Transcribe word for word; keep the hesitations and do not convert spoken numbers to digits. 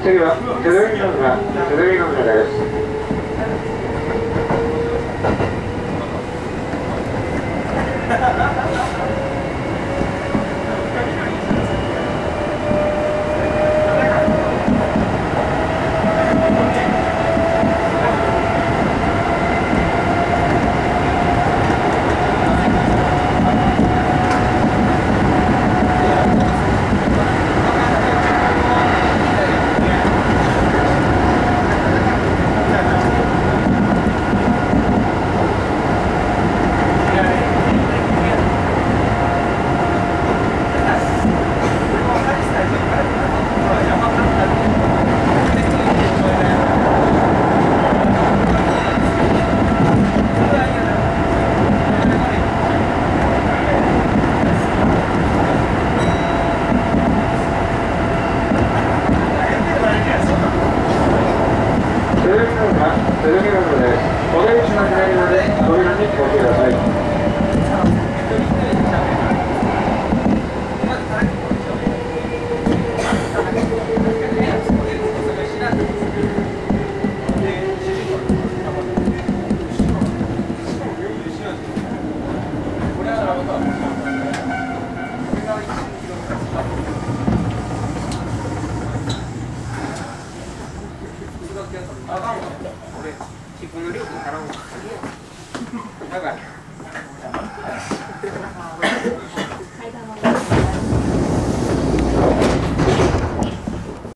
次は手取りの村、手取りの村です。続きますので、お出口の左まで扉にご注意ください。あかんわ。俺、自分の料金払うの。だから。